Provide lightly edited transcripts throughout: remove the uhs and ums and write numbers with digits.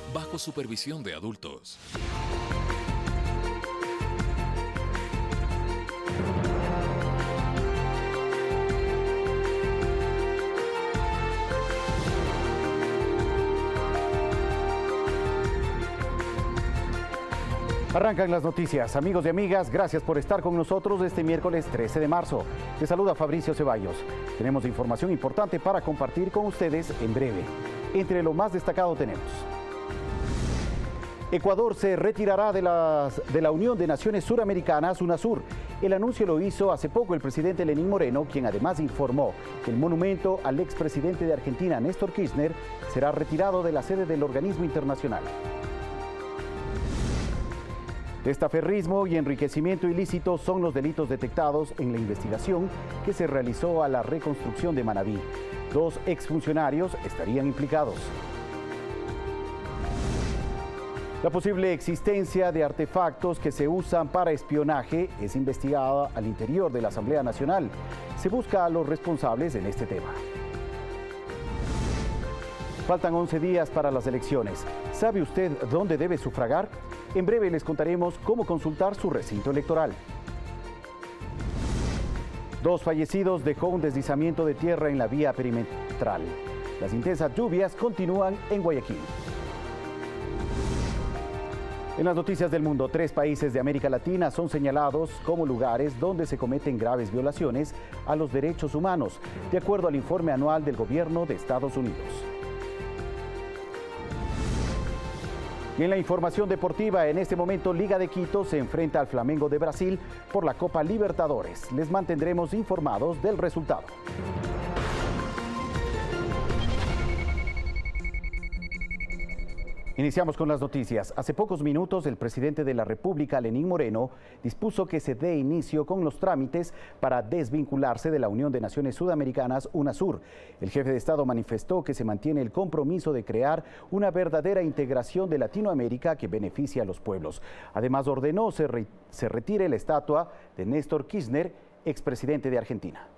bajo supervisión de adultos. Arrancan las noticias. Amigos y amigas, gracias por estar con nosotros este miércoles 13 de marzo. Les saluda Fabricio Ceballos. Tenemos información importante para compartir con ustedes en breve. Entre lo más destacado tenemos: Ecuador se retirará de la Unión de Naciones Suramericanas, UNASUR. El anuncio lo hizo hace poco el presidente Lenín Moreno, quien además informó que el monumento al expresidente de Argentina, Néstor Kirchner, será retirado de la sede del organismo internacional. Testaferrismo y enriquecimiento ilícito son los delitos detectados en la investigación que se realizó a la reconstrucción de Manabí. 2 exfuncionarios estarían implicados. La posible existencia de artefactos que se usan para espionaje es investigada al interior de la Asamblea Nacional. Se busca a los responsables en este tema. Faltan 11 días para las elecciones. ¿Sabe usted dónde debe sufragar? En breve les contaremos cómo consultar su recinto electoral. 2 fallecidos dejó un deslizamiento de tierra en la vía perimetral. Las intensas lluvias continúan en Guayaquil. En las noticias del mundo, 3 países de América Latina son señalados como lugares donde se cometen graves violaciones a los derechos humanos, de acuerdo al informe anual del gobierno de Estados Unidos. Y en la información deportiva, en este momento Liga de Quito se enfrenta al Flamengo de Brasil por la Copa Libertadores. Les mantendremos informados del resultado. Iniciamos con las noticias. Hace pocos minutos, el presidente de la República, Lenín Moreno, dispuso que se dé inicio con los trámites para desvincularse de la Unión de Naciones Sudamericanas, UNASUR. El jefe de Estado manifestó que se mantiene el compromiso de crear una verdadera integración de Latinoamérica que beneficie a los pueblos. Además, ordenó se retire la estatua de Néstor Kirchner, expresidente de Argentina.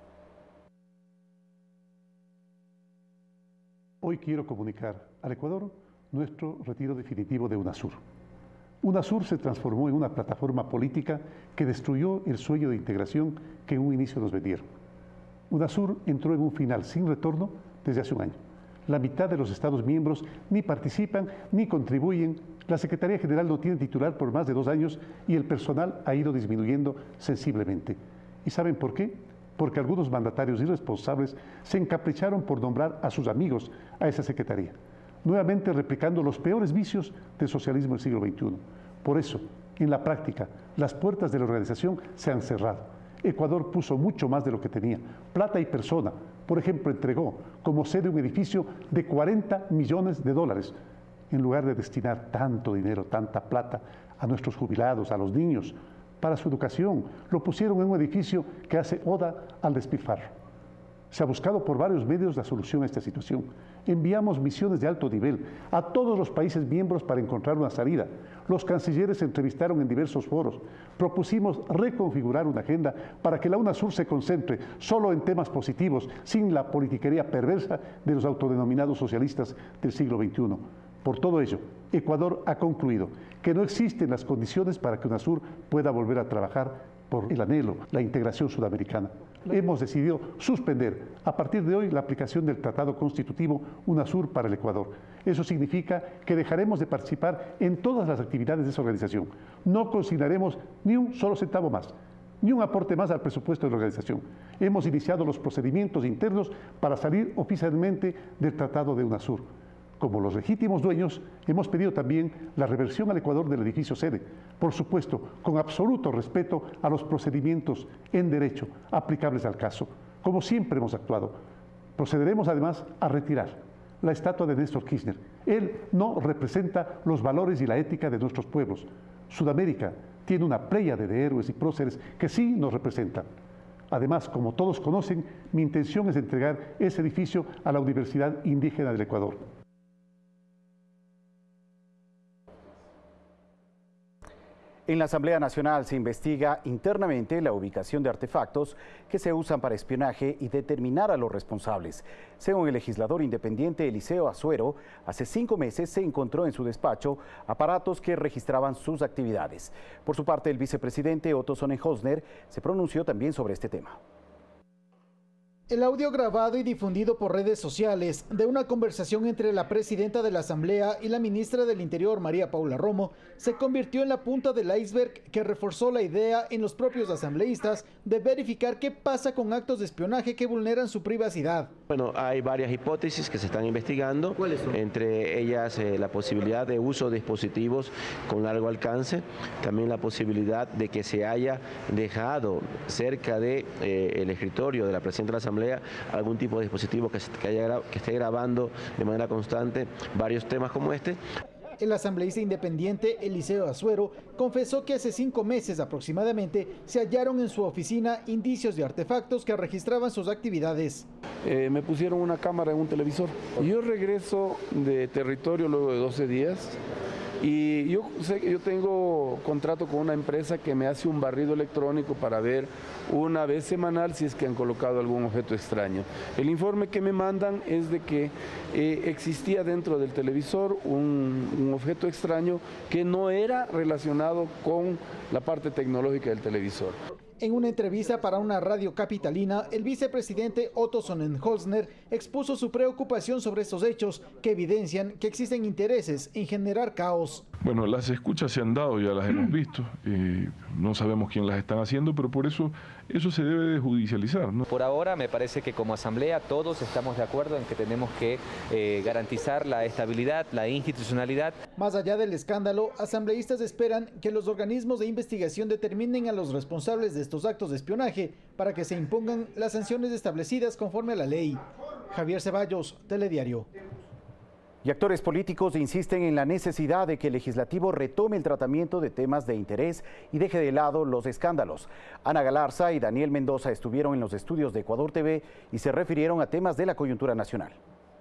Hoy quiero comunicar al Ecuador nuestro retiro definitivo de UNASUR. UNASUR se transformó en una plataforma política que destruyó el sueño de integración que en un inicio nos vendieron. UNASUR entró en un final sin retorno desde hace un año. La mitad de los Estados miembros ni participan ni contribuyen. La Secretaría General no tiene titular por más de 2 años y el personal ha ido disminuyendo sensiblemente. ¿Y saben por qué? Porque algunos mandatarios irresponsables se encapricharon por nombrar a sus amigos a esa secretaría, nuevamente replicando los peores vicios del socialismo del siglo XXI. Por eso, en la práctica, las puertas de la organización se han cerrado. Ecuador puso mucho más de lo que tenía, plata y persona. Por ejemplo, entregó como sede un edificio de 40 millones de dólares, en lugar de destinar tanto dinero, tanta plata a nuestros jubilados, a los niños, para su educación. Lo pusieron en un edificio que hace oda al despilfarro. Se ha buscado por varios medios la solución a esta situación. Enviamos misiones de alto nivel a todos los países miembros para encontrar una salida. Los cancilleres se entrevistaron en diversos foros. Propusimos reconfigurar una agenda para que la UNASUR se concentre solo en temas positivos, sin la politiquería perversa de los autodenominados socialistas del siglo XXI. Por todo ello, Ecuador ha concluido que no existen las condiciones para que UNASUR pueda volver a trabajar por el anhelo, la integración sudamericana. Hemos decidido suspender a partir de hoy la aplicación del Tratado Constitutivo UNASUR para el Ecuador. Eso significa que dejaremos de participar en todas las actividades de esa organización. No consignaremos ni un solo centavo más, ni un aporte más al presupuesto de la organización. Hemos iniciado los procedimientos internos para salir oficialmente del Tratado de UNASUR. Como los legítimos dueños, hemos pedido también la reversión al Ecuador del edificio sede, por supuesto, con absoluto respeto a los procedimientos en derecho aplicables al caso, como siempre hemos actuado. Procederemos además a retirar la estatua de Néstor Kirchner. Él no representa los valores y la ética de nuestros pueblos. Sudamérica tiene una pléyade de héroes y próceres que sí nos representan. Además, como todos conocen, mi intención es entregar ese edificio a la Universidad Indígena del Ecuador. En la Asamblea Nacional se investiga internamente la ubicación de artefactos que se usan para espionaje y determinar a los responsables. Según el legislador independiente Eliseo Azuero, hace 5 meses se encontró en su despacho aparatos que registraban sus actividades. Por su parte, el vicepresidente Otto Sonnenholzner se pronunció también sobre este tema. El audio grabado y difundido por redes sociales de una conversación entre la presidenta de la Asamblea y la ministra del Interior, María Paula Romo, se convirtió en la punta del iceberg que reforzó la idea en los propios asambleístas de verificar qué pasa con actos de espionaje que vulneran su privacidad. Bueno, hay varias hipótesis que se están investigando. ¿Cuáles son? Entre ellas la posibilidad de uso de dispositivos con largo alcance, también la posibilidad de que se haya dejado cerca de el escritorio de la presidenta de la Asamblea algún tipo de dispositivo que esté grabando de manera constante varios temas como este. El asambleísta independiente Eliseo Azuero confesó que hace 5 meses aproximadamente se hallaron en su oficina indicios de artefactos que registraban sus actividades. Me pusieron una cámara en un televisor. Yo regreso de territorio luego de 12 días. Y yo tengo contrato con una empresa que me hace un barrido electrónico para ver una vez semanal si es que han colocado algún objeto extraño. El informe que me mandan es de que existía dentro del televisor un objeto extraño que no era relacionado con la parte tecnológica del televisor. En una entrevista para una radio capitalina, el vicepresidente Otto Sonnenholzner expuso su preocupación sobre estos hechos que evidencian que existen intereses en generar caos. Bueno, las escuchas se han dado, ya las hemos visto, no sabemos quién las están haciendo, pero por eso se debe de judicializar, ¿no? Por ahora me parece que como Asamblea todos estamos de acuerdo en que tenemos que garantizar la estabilidad, la institucionalidad. Más allá del escándalo, asambleístas esperan que los organismos de investigación determinen a los responsables de estos actos de espionaje para que se impongan las sanciones establecidas conforme a la ley. Javier Ceballos, Telediario. Y actores políticos insisten en la necesidad de que el legislativo retome el tratamiento de temas de interés y deje de lado los escándalos. Ana Galarza y Daniel Mendoza estuvieron en los estudios de Ecuador TV y se refirieron a temas de la coyuntura nacional.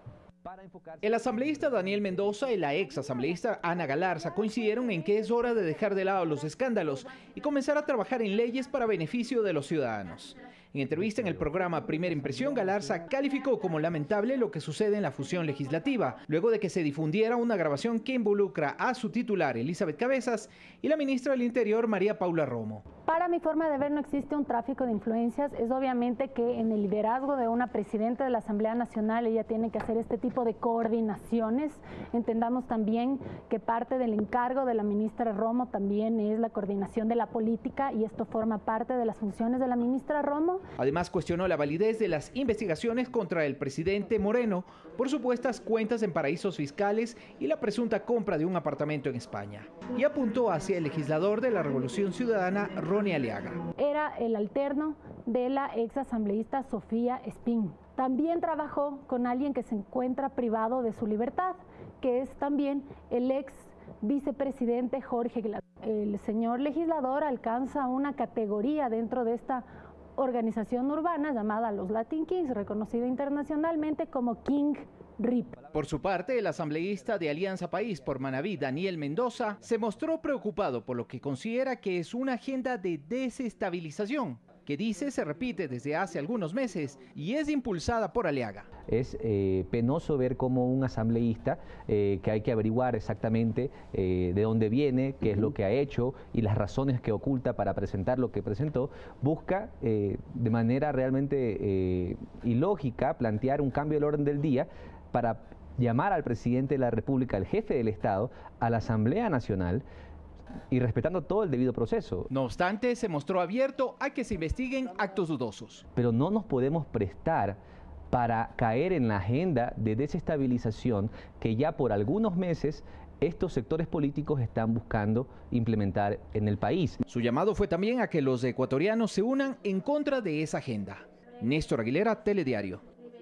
El asambleísta Daniel Mendoza y la ex asambleísta Ana Galarza coincidieron en que es hora de dejar de lado los escándalos y comenzar a trabajar en leyes para beneficio de los ciudadanos. En entrevista en el programa Primera Impresión, Galarza calificó como lamentable lo que sucede en la fusión legislativa, luego de que se difundiera una grabación que involucra a su titular, Elizabeth Cabezas, y la ministra del Interior, María Paula Romo. Para mi forma de ver, no existe un tráfico de influencias. Es obviamente que en el liderazgo de una presidenta de la Asamblea Nacional, ella tiene que hacer este tipo de coordinaciones. Entendamos también que parte del encargo de la ministra Romo también es la coordinación de la política, y esto forma parte de las funciones de la ministra Romo. Además, cuestionó la validez de las investigaciones contra el presidente Moreno por supuestas cuentas en paraísos fiscales y la presunta compra de un apartamento en España. Y apuntó hacia el legislador de la Revolución Ciudadana, Ronnie Aliaga. Era el alterno de la ex asambleísta Sofía Espín. También trabajó con alguien que se encuentra privado de su libertad, que es también el ex vicepresidente Jorge Glass. El señor legislador alcanza una categoría dentro de esta organización urbana llamada los Latin Kings, reconocida internacionalmente como King RIP. Por su parte, el asambleísta de Alianza País por Manabí, Daniel Mendoza, se mostró preocupado por lo que considera que es una agenda de desestabilización, que dice se repite desde hace algunos meses y es impulsada por Aliaga. Es penoso ver cómo un asambleísta, que hay que averiguar exactamente de dónde viene, qué es lo que ha hecho y las razones que oculta para presentar lo que presentó, busca de manera realmente ilógica plantear un cambio del orden del día para llamar al presidente de la República, al jefe del Estado, a la Asamblea Nacional, y respetando todo el debido proceso. No obstante, se mostró abierto a que se investiguen actos dudosos. Pero no nos podemos prestar para caer en la agenda de desestabilización que ya por algunos meses estos sectores políticos están buscando implementar en el país. Su llamado fue también a que los ecuatorianos se unan en contra de esa agenda. Néstor Aguilera, Telediario.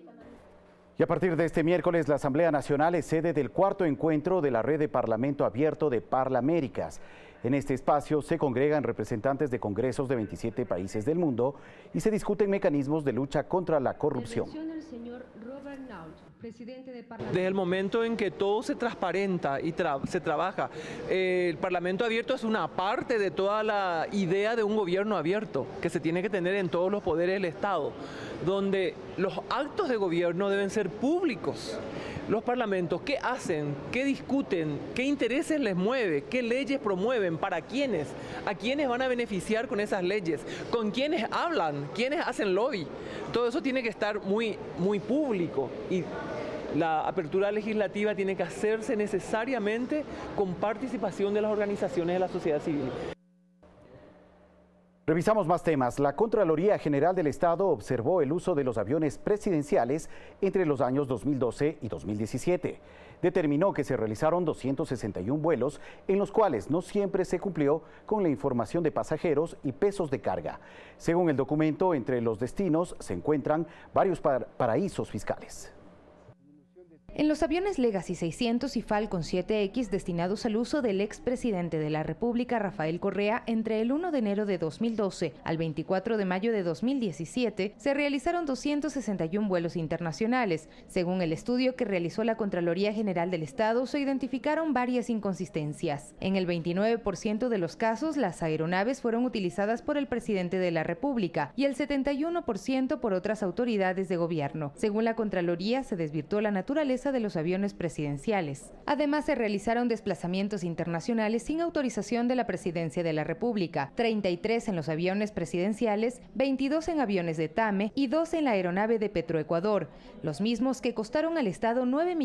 Y a partir de este miércoles, la Asamblea Nacional es sede del 4º encuentro de la Red de Parlamento Abierto de Parlaméricas. En este espacio se congregan representantes de congresos de 27 países del mundo y se discuten mecanismos de lucha contra la corrupción. Desde el momento en que todo se transparenta y se trabaja, el Parlamento abierto es una parte de toda la idea de un gobierno abierto que se tiene que tener en todos los poderes del Estado, donde los actos de gobierno deben ser públicos. Los parlamentos, ¿qué hacen? ¿Qué discuten? ¿Qué intereses les mueve? ¿Qué leyes promueven? ¿Para quiénes? ¿A quiénes van a beneficiar con esas leyes? ¿Con quiénes hablan? ¿Quiénes hacen lobby? Todo eso tiene que estar muy público y la apertura legislativa tiene que hacerse necesariamente con participación de las organizaciones de la sociedad civil. Revisamos más temas. La Contraloría General del Estado observó el uso de los aviones presidenciales entre los años 2012 y 2017. Determinó que se realizaron 261 vuelos, en los cuales no siempre se cumplió con la información de pasajeros y pesos de carga. Según el documento, entre los destinos se encuentran varios paraísos fiscales. En los aviones Legacy 600 y Falcon 7X destinados al uso del expresidente de la República, Rafael Correa, entre el 1 de enero de 2012 al 24 de mayo de 2017, se realizaron 261 vuelos internacionales. Según el estudio que realizó la Contraloría General del Estado, se identificaron varias inconsistencias. En el 29% de los casos, las aeronaves fueron utilizadas por el presidente de la República y el 71% por otras autoridades de gobierno. Según la Contraloría, se desvirtuó la naturaleza de los aviones presidenciales. Además, se realizaron desplazamientos internacionales sin autorización de la Presidencia de la República, 33 en los aviones presidenciales, 22 en aviones de TAME y 2 en la aeronave de Petroecuador, los mismos que costaron al Estado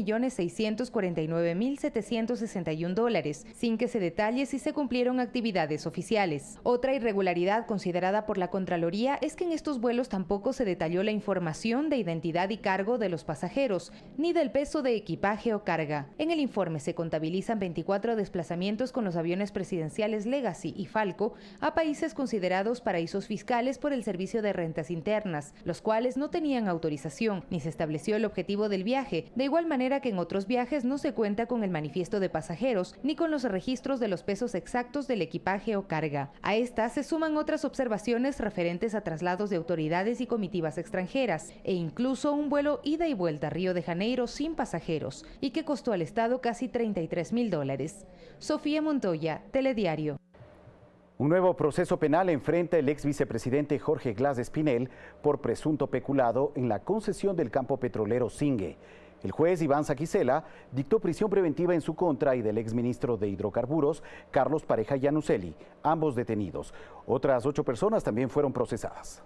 $9.649.761, sin que se detalle si se cumplieron actividades oficiales. Otra irregularidad considerada por la Contraloría es que en estos vuelos tampoco se detalló la información de identidad y cargo de los pasajeros, ni del peso de equipaje o carga. En el informe se contabilizan 24 desplazamientos con los aviones presidenciales Legacy y Falco a países considerados paraísos fiscales por el Servicio de Rentas Internas, los cuales no tenían autorización, ni se estableció el objetivo del viaje, de igual manera que en otros viajes no se cuenta con el manifiesto de pasajeros, ni con los registros de los pesos exactos del equipaje o carga. A estas se suman otras observaciones referentes a traslados de autoridades y comitivas extranjeras, e incluso un vuelo ida y vuelta a Río de Janeiro sin pasajeros y que costó al Estado casi $33.000. Sofía Montoya, Telediario. Un nuevo proceso penal enfrenta el ex vicepresidente Jorge Glas Espinel por presunto peculado en la concesión del campo petrolero Zingue. El juez Iván Saquicela dictó prisión preventiva en su contra y del exministro de Hidrocarburos, Carlos Pareja Yanuseli, ambos detenidos. Otras 8 personas también fueron procesadas.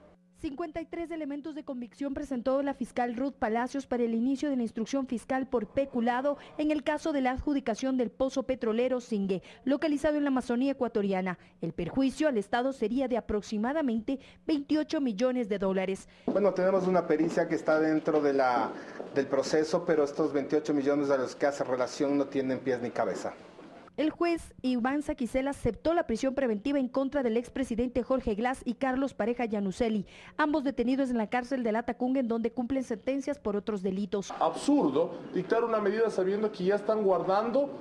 53 elementos de convicción presentó la fiscal Ruth Palacios para el inicio de la instrucción fiscal por peculado en el caso de la adjudicación del pozo petrolero Zingue, localizado en la Amazonía ecuatoriana. El perjuicio al Estado sería de aproximadamente $28 millones. Bueno, tenemos una pericia que está dentro del proceso, pero estos 28 millones a los que hace relación no tienen pies ni cabeza. El juez Iván Saquicela aceptó la prisión preventiva en contra del expresidente Jorge Glas y Carlos Pareja Yanuseli, ambos detenidos en la cárcel de Latacunga, en donde cumplen sentencias por otros delitos. Absurdo dictar una medida sabiendo que ya están guardando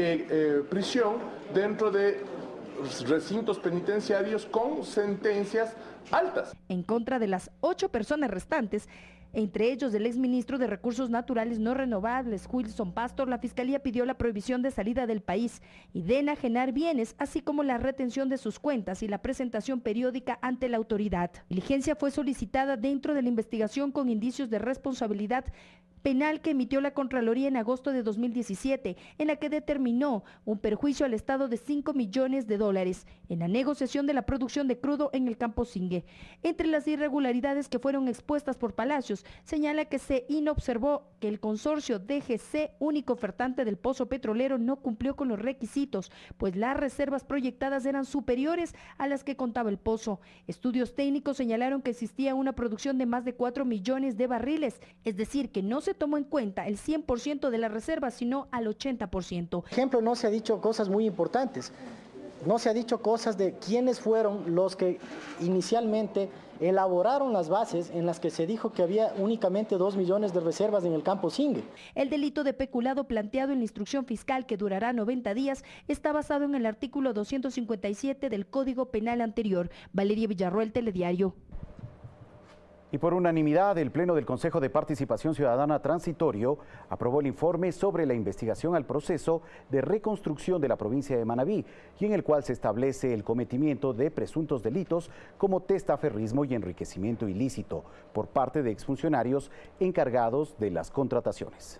prisión dentro de recintos penitenciarios con sentencias altas. En contra de las 8 personas restantes, entre ellos del exministro de Recursos Naturales No Renovables, Wilson Pastor, la Fiscalía pidió la prohibición de salida del país y de enajenar bienes, así como la retención de sus cuentas y la presentación periódica ante la autoridad. La diligencia fue solicitada dentro de la investigación con indicios de responsabilidad penal que emitió la Contraloría en agosto de 2017, en la que determinó un perjuicio al Estado de $5 millones en la negociación de la producción de crudo en el campo Zingue. Entre las irregularidades que fueron expuestas por Palacios, señala que se inobservó que el consorcio DGC, único ofertante del pozo petrolero, no cumplió con los requisitos, pues las reservas proyectadas eran superiores a las que contaba el pozo. Estudios técnicos señalaron que existía una producción de más de 4 millones de barriles, es decir, que no se tomó en cuenta el 100% de la reserva, sino al 80%. Por ejemplo, no se ha dicho cosas muy importantes. No se ha dicho cosas de quiénes fueron los que inicialmente elaboraron las bases en las que se dijo que había únicamente 2 millones de reservas en el campo Zingue. El delito de peculado planteado en la instrucción fiscal, que durará 90 días, está basado en el artículo 257 del Código Penal anterior. Valeria Villarroel, Telediario. Y por unanimidad, el Pleno del Consejo de Participación Ciudadana Transitorio aprobó el informe sobre la investigación al proceso de reconstrucción de la provincia de Manabí, y en el cual se establece el cometimiento de presuntos delitos como testaferrismo y enriquecimiento ilícito por parte de exfuncionarios encargados de las contrataciones.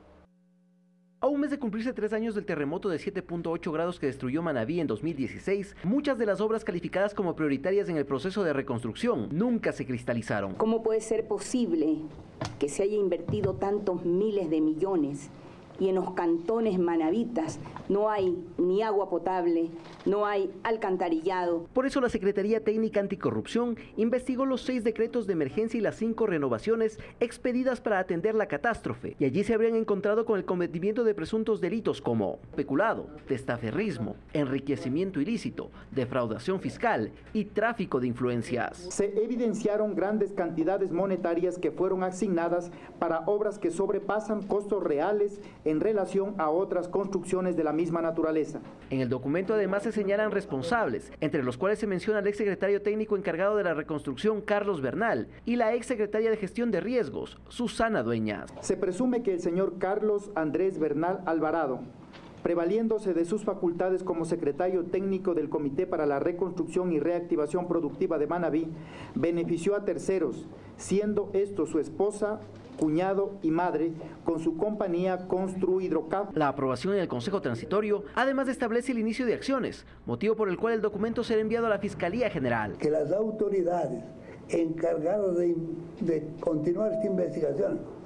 A un mes de cumplirse 3 años del terremoto de 7.8 grados que destruyó Manabí en 2016, muchas de las obras calificadas como prioritarias en el proceso de reconstrucción nunca se cristalizaron. ¿Cómo puede ser posible que se haya invertido tantos miles de millones y en los cantones manabitas no hay ni agua potable, no hay alcantarillado? Por eso la Secretaría Técnica Anticorrupción investigó los 6 decretos de emergencia y las 5 renovaciones expedidas para atender la catástrofe, y allí se habrían encontrado con el cometimiento de presuntos delitos como peculado, testaferrismo, enriquecimiento ilícito, defraudación fiscal y tráfico de influencias. Se evidenciaron grandes cantidades monetarias que fueron asignadas para obras que sobrepasan costos reales en relación a otras construcciones de la misma naturaleza. En el documento además se señalan responsables, entre los cuales se menciona al exsecretario técnico encargado de la reconstrucción, Carlos Bernal, y la exsecretaria de Gestión de Riesgos, Susana Dueñas. Se presume que el señor Carlos Andrés Bernal Alvarado, prevaliéndose de sus facultades como secretario técnico del Comité para la Reconstrucción y Reactivación Productiva de Manabí, benefició a terceros, siendo esto su esposa, cuñado y madre, con su compañía Construhidrocap. La aprobación en el Consejo Transitorio además establece el inicio de acciones, motivo por el cual el documento será enviado a la Fiscalía General. Que las autoridades encargadas de continuar esta investigación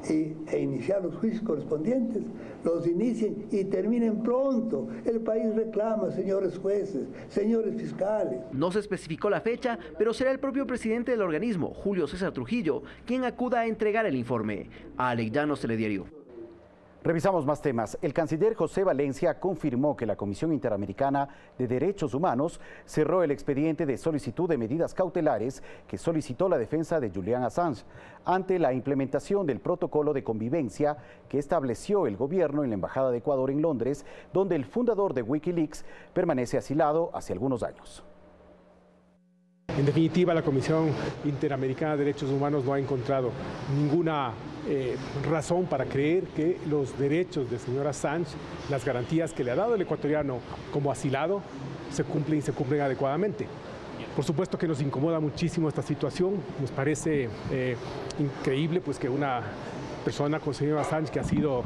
e iniciar los juicios correspondientes, los inicien y terminen pronto. El país reclama, señores jueces, señores fiscales. No se especificó la fecha, pero será el propio presidente del organismo, Julio César Trujillo, quien acuda a entregar el informe. A Alex Llanos, Telediario. Revisamos más temas. El canciller José Valencia confirmó que la Comisión Interamericana de Derechos Humanos cerró el expediente de solicitud de medidas cautelares que solicitó la defensa de Julian Assange ante la implementación del protocolo de convivencia que estableció el gobierno en la Embajada de Ecuador en Londres, donde el fundador de Wikileaks permanece asilado hace algunos años. En definitiva, la Comisión Interamericana de Derechos Humanos no ha encontrado ninguna razón para creer que los derechos del señor Assange, las garantías que le ha dado el ecuatoriano como asilado, se cumplen y se cumplen adecuadamente. Por supuesto que nos incomoda muchísimo esta situación, nos parece increíble pues que una persona como el señor Assange, que ha sido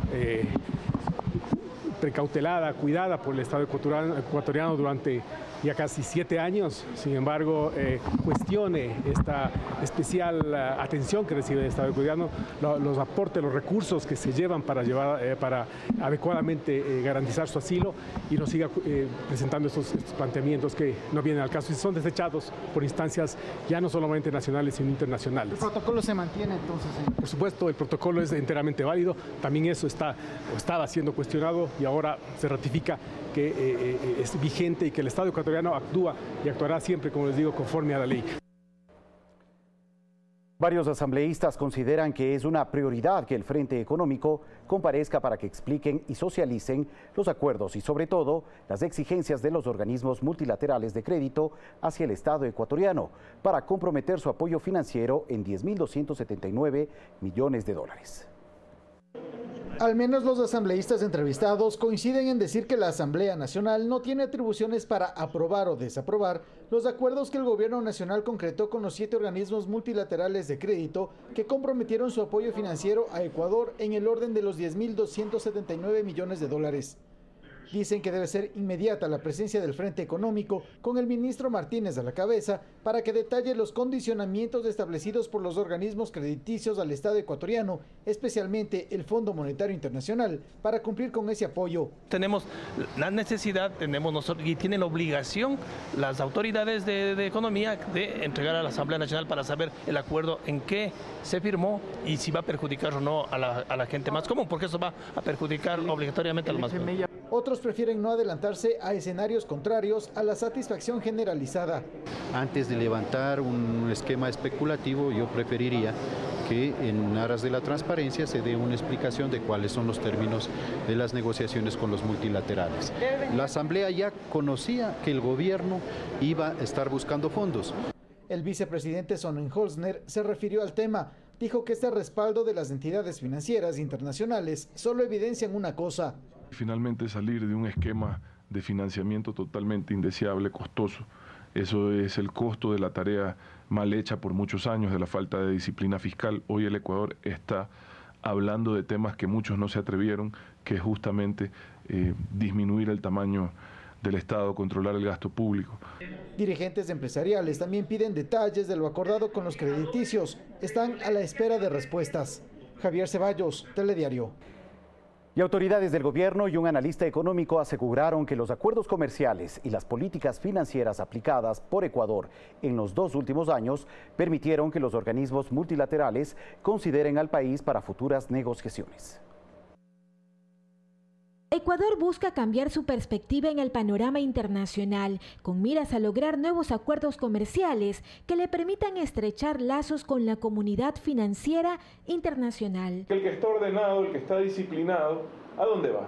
precautelada, cuidada por el Estado ecuatoriano durante ya casi 7 años, sin embargo, cuestione esta especial atención que recibe el Estado ecuatoriano, los aportes, los recursos que se llevan para adecuadamente garantizar su asilo, y nos siga presentando estos planteamientos que no vienen al caso y son desechados por instancias ya no solamente nacionales sino internacionales. ¿El protocolo se mantiene entonces? Por supuesto, el protocolo es enteramente válido, también eso estaba siendo cuestionado y ahora se ratifica que es vigente y que el Estado ecuatoriano actúa y actuará siempre, como les digo, conforme a la ley. Varios asambleístas consideran que es una prioridad que el Frente Económico comparezca para que expliquen y socialicen los acuerdos y, sobre todo, las exigencias de los organismos multilaterales de crédito hacia el Estado ecuatoriano para comprometer su apoyo financiero en $10.279 millones. Al menos los asambleístas entrevistados coinciden en decir que la Asamblea Nacional no tiene atribuciones para aprobar o desaprobar los acuerdos que el gobierno nacional concretó con los 7 organismos multilaterales de crédito que comprometieron su apoyo financiero a Ecuador en el orden de los $10.279 millones. Dicen que debe ser inmediata la presencia del Frente Económico con el ministro Martínez a la cabeza para que detalle los condicionamientos establecidos por los organismos crediticios al Estado ecuatoriano, especialmente el Fondo Monetario Internacional, para cumplir con ese apoyo. Tenemos la necesidad, tenemos nosotros y tienen la obligación las autoridades de economía de entregar a la Asamblea Nacional para saber el acuerdo en qué se firmó y si va a perjudicar o no a la gente más común, porque eso va a perjudicar obligatoriamente a los más común. Otros prefieren no adelantarse a escenarios contrarios a la satisfacción generalizada. Antes de levantar un esquema especulativo, yo preferiría que en aras de la transparencia se dé una explicación de cuáles son los términos de las negociaciones con los multilaterales. La Asamblea ya conocía que el gobierno iba a estar buscando fondos. El vicepresidente Sonnenholzner se refirió al tema. Dijo que este respaldo de las entidades financieras internacionales solo evidencian una cosa. Finalmente salir de un esquema de financiamiento totalmente indeseable, costoso. Eso es el costo de la tarea mal hecha por muchos años, de la falta de disciplina fiscal. Hoy el Ecuador está hablando de temas que muchos no se atrevieron, que es justamente disminuir el tamaño del Estado, controlar el gasto público. Dirigentes empresariales también piden detalles de lo acordado con los crediticios. Están a la espera de respuestas. Javier Ceballos, Telediario. Y autoridades del gobierno y un analista económico aseguraron que los acuerdos comerciales y las políticas financieras aplicadas por Ecuador en los 2 últimos años permitieron que los organismos multilaterales consideren al país para futuras negociaciones. Ecuador busca cambiar su perspectiva en el panorama internacional, con miras a lograr nuevos acuerdos comerciales que le permitan estrechar lazos con la comunidad financiera internacional. El que está ordenado, el que está disciplinado, ¿a dónde va?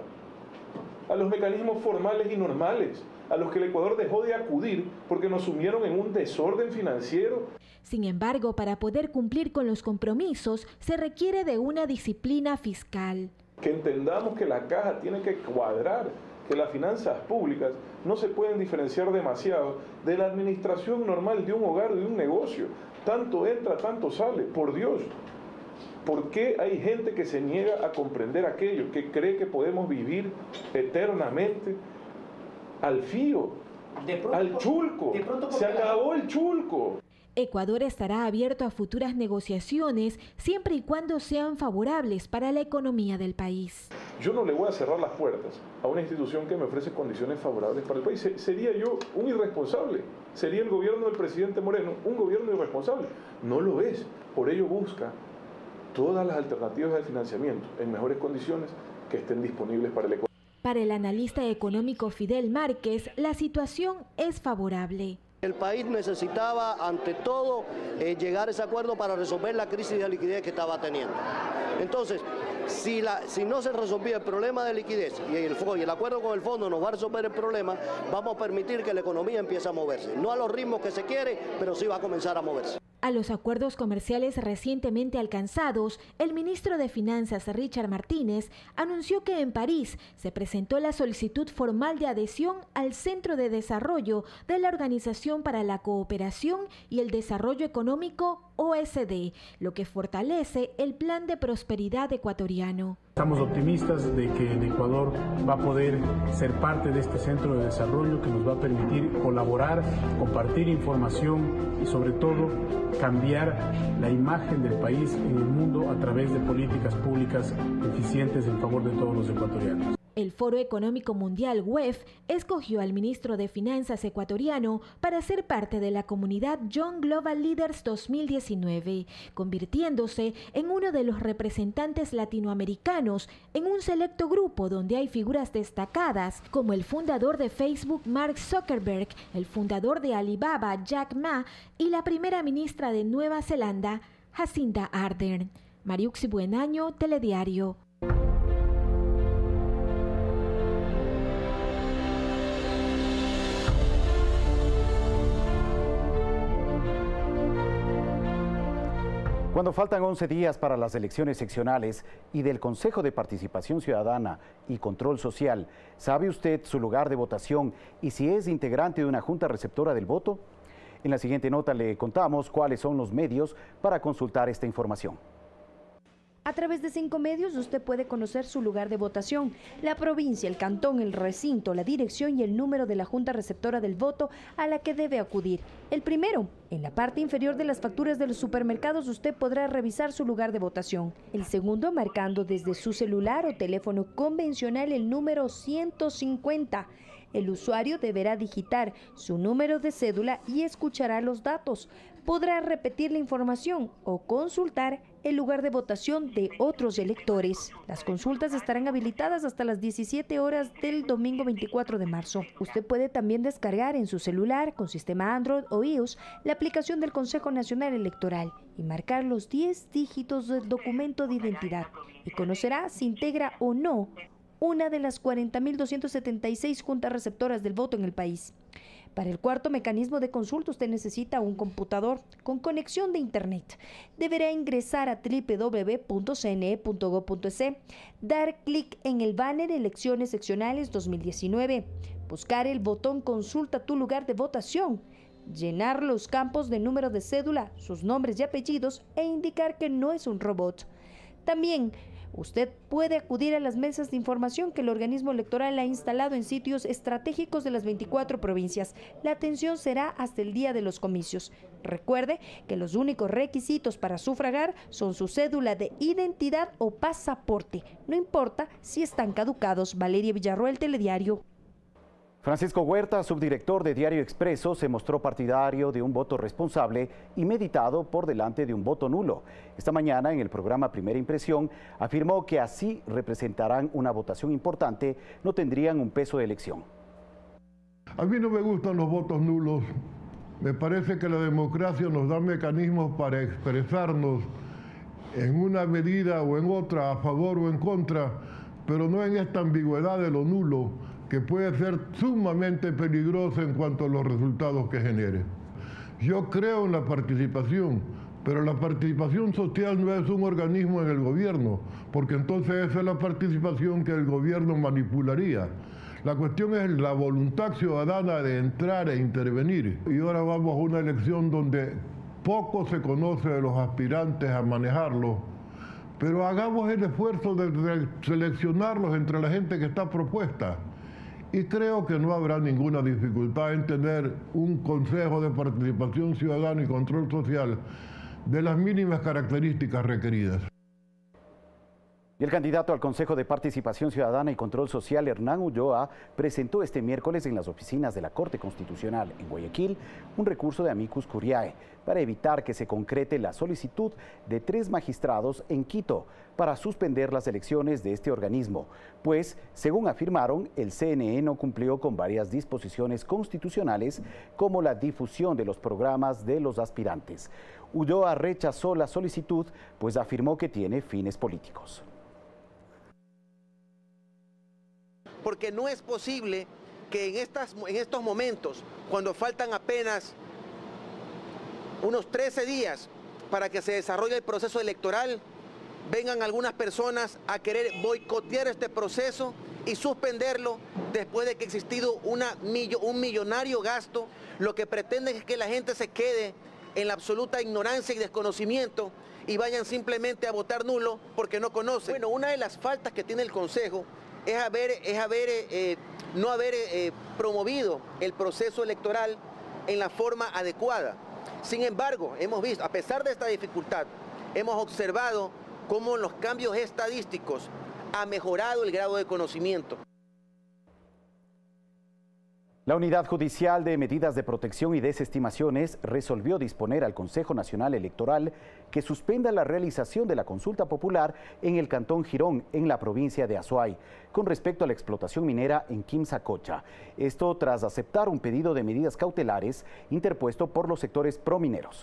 A los mecanismos formales y normales, a los que el Ecuador dejó de acudir porque nos sumieron en un desorden financiero. Sin embargo, para poder cumplir con los compromisos, se requiere de una disciplina fiscal. Que entendamos que la caja tiene que cuadrar, que las finanzas públicas no se pueden diferenciar demasiado de la administración normal de un hogar, de un negocio. Tanto entra, tanto sale, por Dios. ¿Por qué hay gente que se niega a comprender aquello, que cree que podemos vivir eternamente al fío, al chulco? Se acabó el chulco. Ecuador estará abierto a futuras negociaciones siempre y cuando sean favorables para la economía del país. Yo no le voy a cerrar las puertas a una institución que me ofrece condiciones favorables para el país. Sería yo un irresponsable. Sería el gobierno del presidente Moreno un gobierno irresponsable. No lo es. Por ello busca todas las alternativas de financiamiento en mejores condiciones que estén disponibles para el Ecuador. Para el analista económico Fidel Márquez, la situación es favorable. El país necesitaba, ante todo, llegar a ese acuerdo para resolver la crisis de liquidez que estaba teniendo. Entonces, si no se resolvía el problema de liquidez y el acuerdo con el fondo nos va a resolver el problema, vamos a permitir que la economía empiece a moverse. No a los ritmos que se quiere, pero sí va a comenzar a moverse. A los acuerdos comerciales recientemente alcanzados, el ministro de Finanzas, Richard Martínez, anunció que en París se presentó la solicitud formal de adhesión al Centro de Desarrollo de la Organización para la Cooperación y el Desarrollo Económico, OSD, lo que fortalece el Plan de Prosperidad ecuatoriano. Estamos optimistas de que el Ecuador va a poder ser parte de este centro de desarrollo que nos va a permitir colaborar, compartir información y sobre todo cambiar la imagen del país en el mundo a través de políticas públicas eficientes en favor de todos los ecuatorianos. El Foro Económico Mundial, WEF, escogió al ministro de Finanzas ecuatoriano para ser parte de la comunidad Young Global Leaders 2019, convirtiéndose en uno de los representantes latinoamericanos en un selecto grupo donde hay figuras destacadas como el fundador de Facebook, Mark Zuckerberg, el fundador de Alibaba, Jack Ma, y la primera ministra de Nueva Zelanda, Jacinda Ardern. Mariuxi Buenaño, Telediario. Cuando faltan 11 días para las elecciones seccionales y del Consejo de Participación Ciudadana y Control Social, ¿sabe usted su lugar de votación y si es integrante de una junta receptora del voto? En la siguiente nota le contamos cuáles son los medios para consultar esta información. A través de 5 medios usted puede conocer su lugar de votación, la provincia, el cantón, el recinto, la dirección y el número de la junta receptora del voto a la que debe acudir. El primero, en la parte inferior de las facturas de los supermercados usted podrá revisar su lugar de votación. El segundo, marcando desde su celular o teléfono convencional el número 150. El usuario deberá digitar su número de cédula y escuchará los datos. Podrá repetir la información o consultar el lugar de votación de otros electores. Las consultas estarán habilitadas hasta las 17 horas del domingo 24 de marzo. Usted puede también descargar en su celular con sistema Android o iOS la aplicación del Consejo Nacional Electoral y marcar los 10 dígitos del documento de identidad y conocerá si integra o no una de las 40.276 juntas receptoras del voto en el país. Para el cuarto mecanismo de consulta usted necesita un computador con conexión de internet. Deberá ingresar a www.cne.gov.es, dar clic en el banner Elecciones Seccionales 2019, buscar el botón Consulta tu lugar de votación, llenar los campos de número de cédula, sus nombres y apellidos e indicar que no es un robot. También usted puede acudir a las mesas de información que el organismo electoral ha instalado en sitios estratégicos de las 24 provincias. La atención será hasta el día de los comicios. Recuerde que los únicos requisitos para sufragar son su cédula de identidad o pasaporte. No importa si están caducados. Valeria Villarroel, Telediario. Francisco Huerta, subdirector de Diario Expreso, se mostró partidario de un voto responsable y meditado por delante de un voto nulo. Esta mañana, en el programa Primera Impresión, afirmó que así representarán una votación importante, no tendrían un peso de elección. A mí no me gustan los votos nulos. Me parece que la democracia nos da mecanismos para expresarnos en una medida o en otra, a favor o en contra, pero no en esta ambigüedad de lo nulo, que puede ser sumamente peligroso en cuanto a los resultados que genere. Yo creo en la participación, pero la participación social no es un organismo en el gobierno, porque entonces esa es la participación que el gobierno manipularía. La cuestión es la voluntad ciudadana de entrar e intervenir. Y ahora vamos a una elección donde poco se conoce de los aspirantes a manejarlo, pero hagamos el esfuerzo de seleccionarlos entre la gente que está propuesta. Y creo que no habrá ninguna dificultad en tener un Consejo de Participación Ciudadana y Control Social de las mínimas características requeridas. Y el candidato al Consejo de Participación Ciudadana y Control Social, Hernán Ulloa, presentó este miércoles en las oficinas de la Corte Constitucional en Guayaquil un recurso de amicus curiae para evitar que se concrete la solicitud de 3 magistrados en Quito para suspender las elecciones de este organismo, pues, según afirmaron, el CNE no cumplió con varias disposiciones constitucionales como la difusión de los programas de los aspirantes. Ulloa rechazó la solicitud, pues afirmó que tiene fines políticos. Porque no es posible que en estos momentos, cuando faltan apenas unos 13 días para que se desarrolle el proceso electoral, vengan algunas personas a querer boicotear este proceso y suspenderlo después de que ha existido un millonario gasto. Lo que pretenden es que la gente se quede en la absoluta ignorancia y desconocimiento y vayan simplemente a votar nulo porque no conocen. Bueno, una de las faltas que tiene el Consejo es no haber promovido el proceso electoral en la forma adecuada. Sin embargo, hemos visto, a pesar de esta dificultad, hemos observado cómo en los cambios estadísticos ha mejorado el grado de conocimiento. La Unidad Judicial de Medidas de Protección y Desestimaciones resolvió disponer al Consejo Nacional Electoral que suspenda la realización de la consulta popular en el Cantón Girón, en la provincia de Azuay, con respecto a la explotación minera en Quimsacocha. Esto tras aceptar un pedido de medidas cautelares interpuesto por los sectores promineros.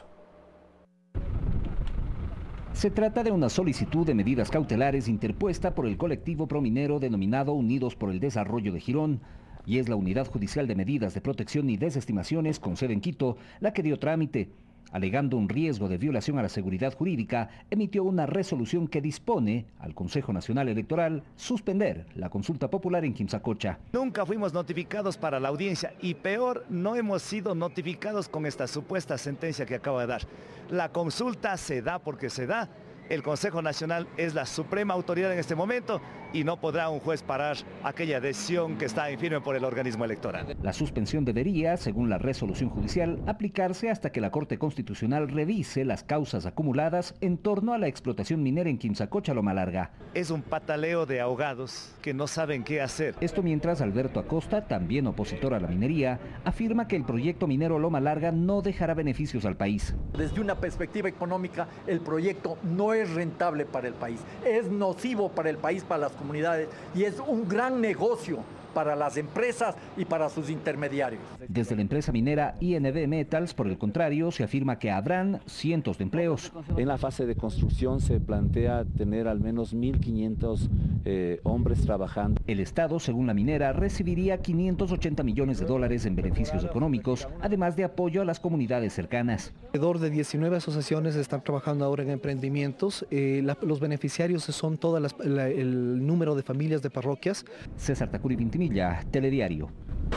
Se trata de una solicitud de medidas cautelares interpuesta por el colectivo prominero denominado Unidos por el Desarrollo de Girón, y es la Unidad Judicial de Medidas de Protección y Desestimaciones con sede en Quito la que dio trámite. Alegando un riesgo de violación a la seguridad jurídica, emitió una resolución que dispone al Consejo Nacional Electoral suspender la consulta popular en Quimsacocha. Nunca fuimos notificados para la audiencia y peor, no hemos sido notificados con esta supuesta sentencia que acaba de dar. La consulta se da porque se da. El Consejo Nacional es la suprema autoridad en este momento y no podrá un juez parar aquella decisión que está en firme por el organismo electoral. La suspensión debería, según la resolución judicial, aplicarse hasta que la Corte Constitucional revise las causas acumuladas en torno a la explotación minera en Quimsacocha, Loma Larga. Es un pataleo de ahogados que no saben qué hacer. Esto mientras Alberto Acosta, también opositor a la minería, afirma que el proyecto minero Loma Larga no dejará beneficios al país. Desde una perspectiva económica, el proyecto no es rentable para el país, es nocivo para el país, para las comunidades y es un gran negocio para las empresas y para sus intermediarios. Desde la empresa minera INV Metals, por el contrario, se afirma que habrán cientos de empleos. En la fase de construcción se plantea tener al menos 1.500 hombres trabajando. El Estado, según la minera, recibiría 580 millones de dólares en beneficios económicos, además de apoyo a las comunidades cercanas. Alrededor de 19 asociaciones están trabajando ahora en emprendimientos. Los beneficiarios son todo el número de familias de parroquias. César Tacuri Vintimilla, Telediario.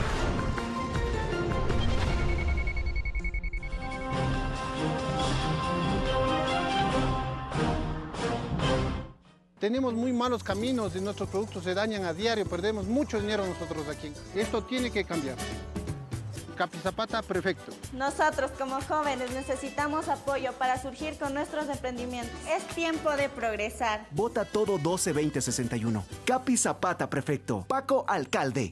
Tenemos muy malos caminos y nuestros productos se dañan a diario, perdemos mucho dinero nosotros aquí. Esto tiene que cambiar. Capi Zapata, prefecto. Nosotros como jóvenes necesitamos apoyo para surgir con nuestros emprendimientos. Es tiempo de progresar. Vota todo 12-20-61. Capi Zapata, prefecto. Paco, alcalde.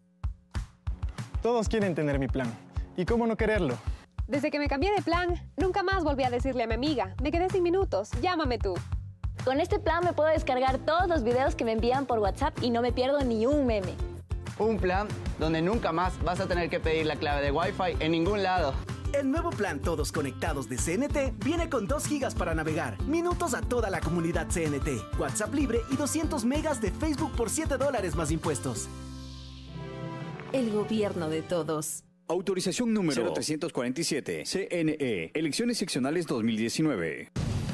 Todos quieren tener mi plan. ¿Y cómo no quererlo? Desde que me cambié de plan, nunca más volví a decirle a mi amiga, me quedé sin minutos, llámame tú. Con este plan me puedo descargar todos los videos que me envían por WhatsApp y no me pierdo ni un meme. Un plan donde nunca más vas a tener que pedir la clave de Wi-Fi en ningún lado. El nuevo plan Todos Conectados de CNT viene con 2 gigas para navegar, minutos a toda la comunidad CNT, WhatsApp libre y 200 megas de Facebook por $7 más impuestos. El gobierno de todos. Autorización número 0347, CNE, Elecciones Seccionales 2019.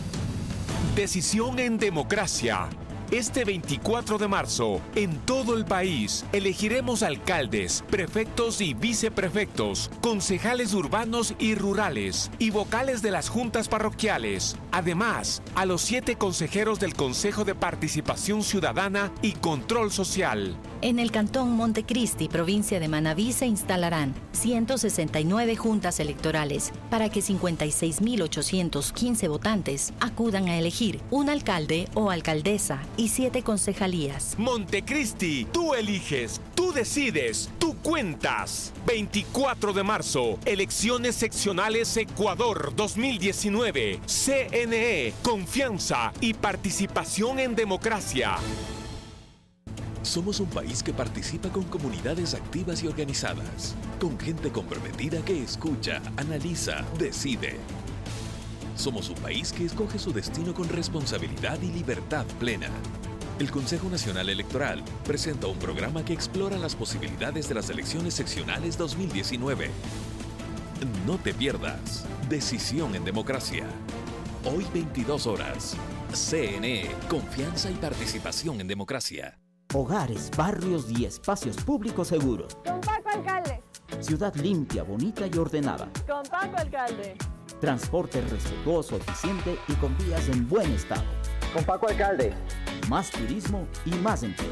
Decisión en democracia. Este 24 de marzo, en todo el país, elegiremos alcaldes, prefectos y viceprefectos, concejales urbanos y rurales y vocales de las juntas parroquiales. Además, a los 7 consejeros del Consejo de Participación Ciudadana y Control Social. En el Cantón Montecristi, provincia de Manabí, se instalarán 169 juntas electorales para que 56.815 votantes acudan a elegir un alcalde o alcaldesa y 7 concejalías. Montecristi, tú eliges, tú decides, tú cuentas. 24 de marzo, Elecciones Seccionales Ecuador 2019. CNE, confianza y participación en democracia. Somos un país que participa con comunidades activas y organizadas, con gente comprometida que escucha, analiza, decide. Somos un país que escoge su destino con responsabilidad y libertad plena. El Consejo Nacional Electoral presenta un programa que explora las posibilidades de las elecciones seccionales 2019. No te pierdas. Decisión en democracia. Hoy 22 horas. CNE, confianza y participación en democracia. Hogares, barrios y espacios públicos seguros. Con Paco Alcalde. Ciudad limpia, bonita y ordenada. Con Paco Alcalde. Transporte respetuoso, eficiente y con vías en buen estado. Con Paco Alcalde. Más turismo y más empleo.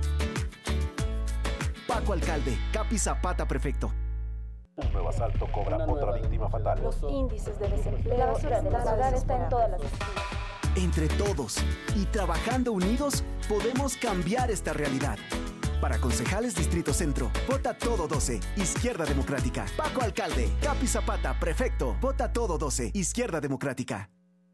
Paco Alcalde, Capi Zapata, prefecto. Un nuevo asalto cobra otra víctima fatal. Los índices de desempleo, la basura de la ciudad está en todas las esquinas. Entre todos y trabajando unidos, podemos cambiar esta realidad. Para concejales Distrito Centro, vota todo 12, Izquierda Democrática. Paco Alcalde, Capi Zapata, prefecto, vota todo 12, Izquierda Democrática.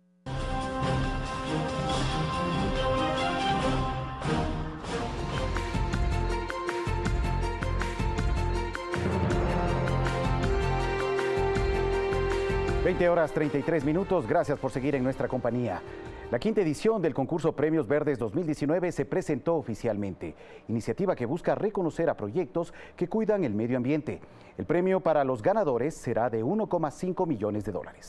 (20:33). Gracias por seguir en nuestra compañía. La 5ª edición del concurso Premios Verdes 2019 se presentó oficialmente, iniciativa que busca reconocer a proyectos que cuidan el medio ambiente. El premio para los ganadores será de $1,5 millones.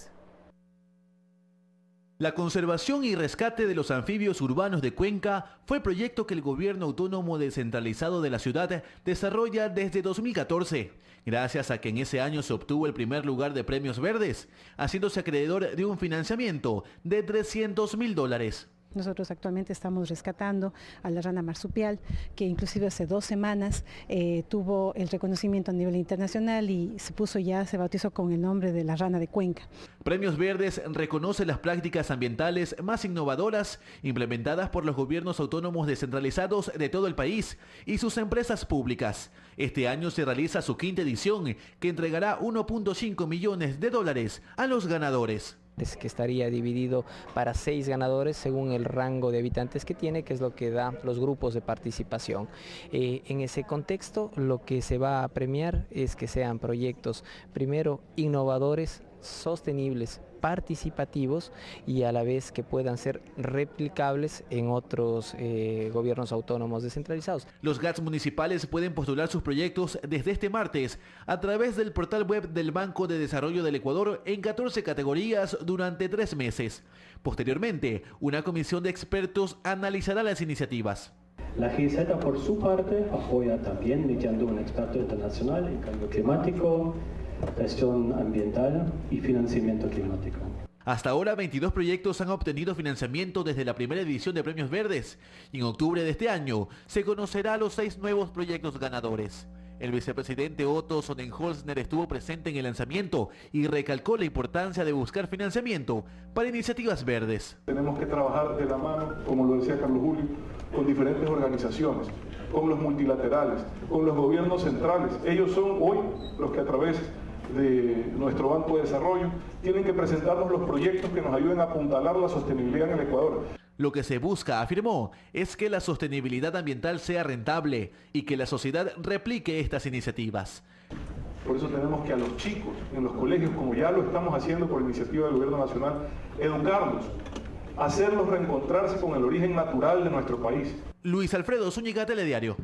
La conservación y rescate de los anfibios urbanos de Cuenca fue proyecto que el gobierno autónomo descentralizado de la ciudad desarrolla desde 2014, gracias a que en ese año se obtuvo el primer lugar de Premios Verdes, haciéndose acreedor de un financiamiento de $300.000. Nosotros actualmente estamos rescatando a la rana marsupial, que inclusive hace 2 semanas tuvo el reconocimiento a nivel internacional y se bautizó con el nombre de la rana de Cuenca. Premios Verdes reconoce las prácticas ambientales más innovadoras implementadas por los gobiernos autónomos descentralizados de todo el país y sus empresas públicas. Este año se realiza su 5ª edición, que entregará $1,5 millones a los ganadores. que estaría dividido para 6 ganadores según el rango de habitantes que tiene, que es lo que da los grupos de participación. En ese contexto, lo que se va a premiar es que sean proyectos, primero, innovadores, sostenibles, participativos y a la vez que puedan ser replicables en otros gobiernos autónomos descentralizados. Los GATS municipales pueden postular sus proyectos desde este martes a través del portal web del Banco de Desarrollo del Ecuador en 14 categorías durante 3 meses. Posteriormente, una comisión de expertos analizará las iniciativas. La GIZ, por su parte, apoya también mediante un experto internacional en cambio climático, gestión ambiental y financiamiento climático. Hasta ahora, 22 proyectos han obtenido financiamiento desde la primera edición de Premios Verdes y en octubre de este año se conocerá los 6 nuevos proyectos ganadores. El vicepresidente Otto Sonnenholzner estuvo presente en el lanzamiento y recalcó la importancia de buscar financiamiento para iniciativas verdes. Tenemos que trabajar de la mano, como lo decía Carlos Julio, con diferentes organizaciones, con los multilaterales, con los gobiernos centrales. Ellos son hoy los que a través de nuestro Banco de Desarrollo tienen que presentarnos los proyectos que nos ayuden a apuntalar la sostenibilidad en el Ecuador. Lo que se busca, afirmó, es que la sostenibilidad ambiental sea rentable y que la sociedad replique estas iniciativas. Por eso tenemos que a los chicos en los colegios, como ya lo estamos haciendo por iniciativa del Gobierno Nacional, educarlos, hacerlos reencontrarse con el origen natural de nuestro país. Luis Alfredo Zúñiga, Telediario.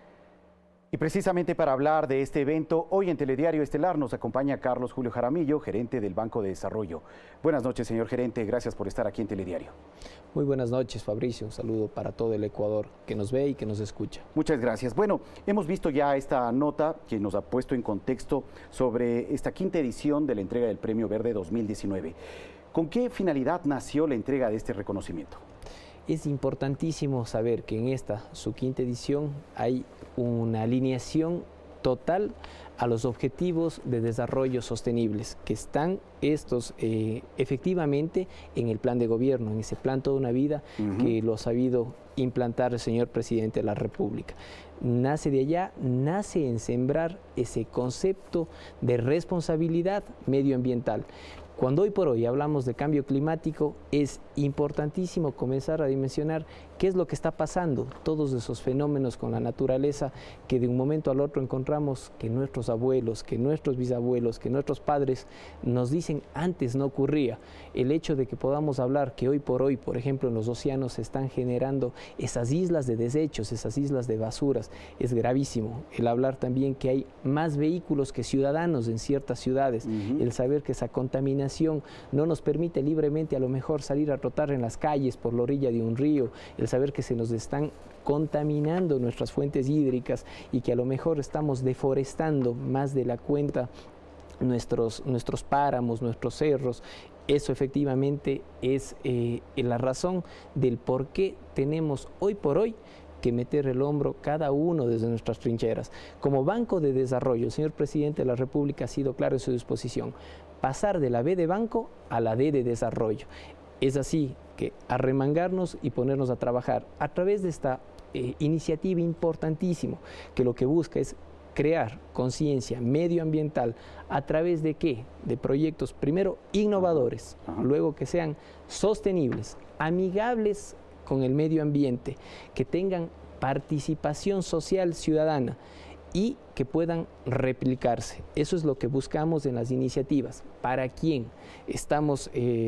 Y precisamente para hablar de este evento, hoy en Telediario Estelar nos acompaña Carlos Julio Jaramillo, gerente del Banco de Desarrollo. Buenas noches, señor gerente, gracias por estar aquí en Telediario. Muy buenas noches, Fabricio, un saludo para todo el Ecuador que nos ve y que nos escucha. Muchas gracias. Bueno, hemos visto ya esta nota que nos ha puesto en contexto sobre esta 5ª edición de la entrega del Premio Verde 2019. ¿Con qué finalidad nació la entrega de este reconocimiento? Es importantísimo saber que en esta, su 5ª edición, hay una alineación total a los objetivos de desarrollo sostenibles, que están estos efectivamente en el plan de gobierno, en ese plan Toda una Vida, que lo ha sabido implantar el señor presidente de la República. Nace de allá, nace en sembrar ese concepto de responsabilidad medioambiental. Cuando hoy por hoy hablamos de cambio climático, es importantísimo comenzar a dimensionar qué es lo que está pasando, todos esos fenómenos con la naturaleza que de un momento al otro encontramos que nuestros abuelos, que nuestros bisabuelos, que nuestros padres nos dicen antes no ocurría. El hecho de que podamos hablar que hoy por hoy, por ejemplo, en los océanos se están generando esas islas de desechos, esas islas de basuras, es gravísimo. El hablar también que hay más vehículos que ciudadanos en ciertas ciudades, el saber que esa contaminación no nos permite libremente a lo mejor salir a trotar en las calles por la orilla de un río, el saber que se nos están contaminando nuestras fuentes hídricas y que a lo mejor estamos deforestando más de la cuenta nuestros páramos, nuestros cerros. Eso efectivamente es la razón del por qué tenemos hoy por hoy que meter el hombro cada uno desde nuestras trincheras. Como Banco de Desarrollo, el señor presidente de la República ha sido claro en su disposición, pasar de la B de banco a la D de desarrollo. Es así que arremangarnos y ponernos a trabajar a través de esta iniciativa importantísima, que lo que busca es crear conciencia medioambiental a través de ¿qué? De proyectos primero innovadores, luego que sean sostenibles, amigables con el medio ambiente, que tengan participación social ciudadana y que puedan replicarse. Eso es lo que buscamos en las iniciativas. ¿Para quién? Estamos,